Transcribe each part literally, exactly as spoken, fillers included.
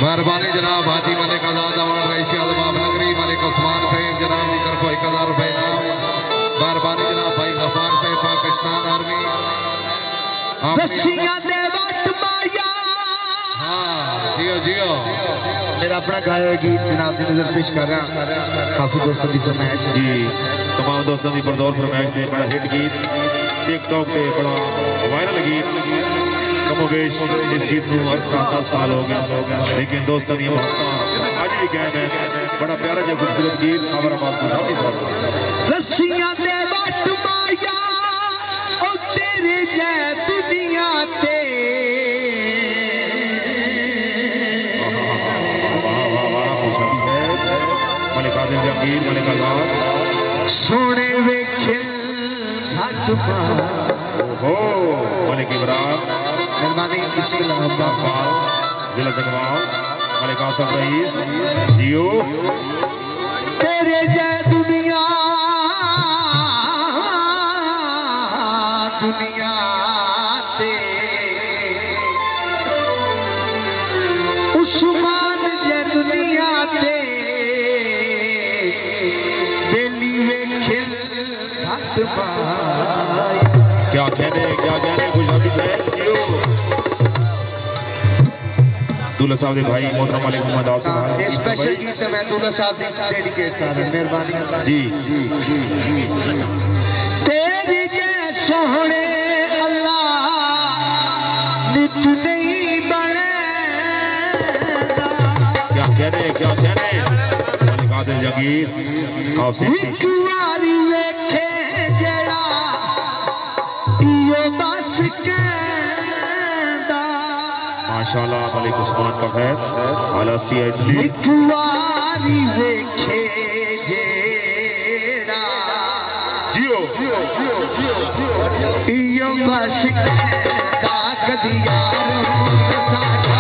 मेहरबानी जनाब हाजी मलिक आजाद अवान रईसी बाब नगरी मलिक उस्मान सईद जनाब की तरफ एक हजार रुपए इनाम। मेहरबानी जनाब भाई गफार साहब पाकिस्तान आर्मी रस्सियां दे वट माया। हाँ जियो जियो मेरा अपना गाया गीत जनाब की नजर पेश कर रहा काफी दोस्तों की फरमाइश जी तमाम दोस्तों की बरदौर फरमाइश ने बड़ा हिट गीत टिकटॉक पे बड़ा वायरल गीत कमोबेश इस गीत को हर सात दस साल हो गया लेकिन दोस्तों ये आज भी कहते हैं बड़ा प्यारा जो खूबसूरत गीत खबर रस्सियां दे वट माया ओ तेरे जै दुनिया ते सोने वेखे घट हो मलिक इमरान मेहरबानी बिस्मिल्लाह जिला जगवाल मलिक आसफ रईस जियो तेरे जै दुनिया दुनिया ते उस्मान जै दुनिया ते क्या कहने क्या कहने गुजराती साहब जियो दूल्हा साहब दे भाई मोहतरम मलिक मोहम्मद आसिफ ये स्पेशल गीत मैं दूल्हा साहब ने डेडिकेट कर रहा हूं। मेहरबानी जी तेरी जै सोहणे अल्लाह नित नहीं बनेदा। क्या कहने क्या कहने मलिक आदिल जगीर एक वारी वेखे जड़ा इयो बस कहंदा। माशाल्लाह मलिक उस्मान का खैर आलास्टी इटली एक वारी वेखे जेड़ा जियो इयो बस कहंदा कदी यार साडा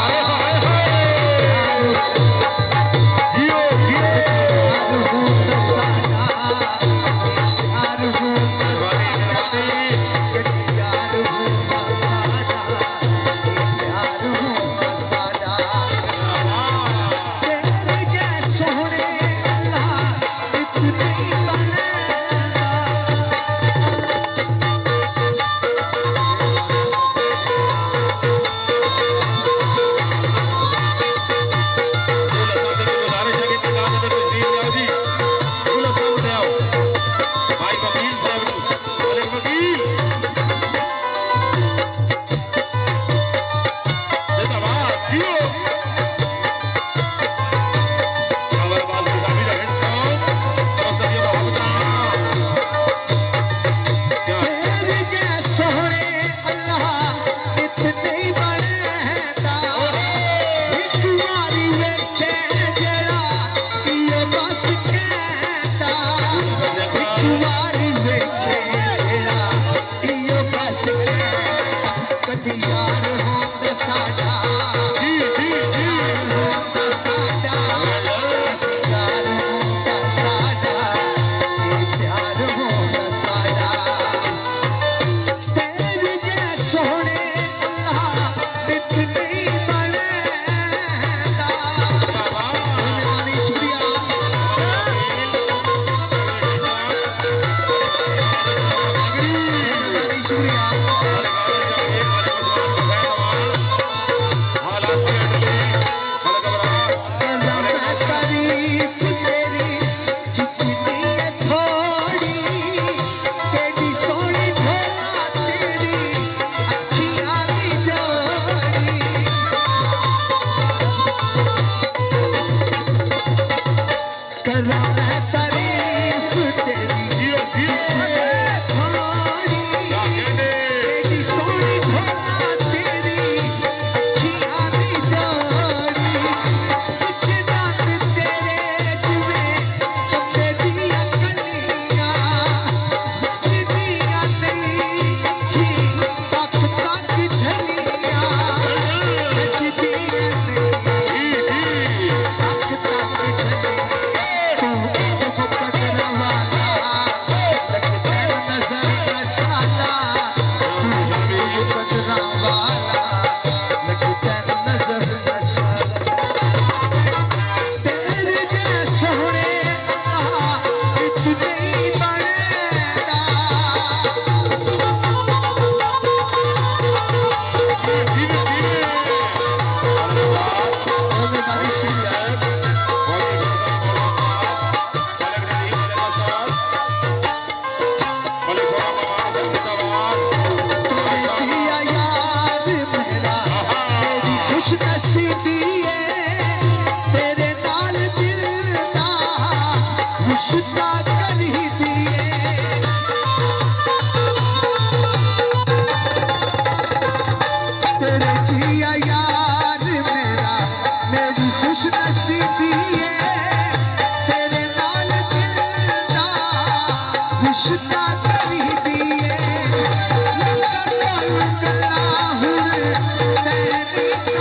Thank you.